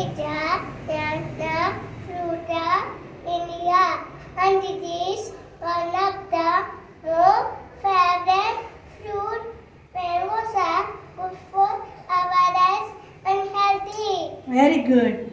is a banana fruit in India, and it is one of the most favorite fruit. Mangoes are good for our eyes and healthy. Very good.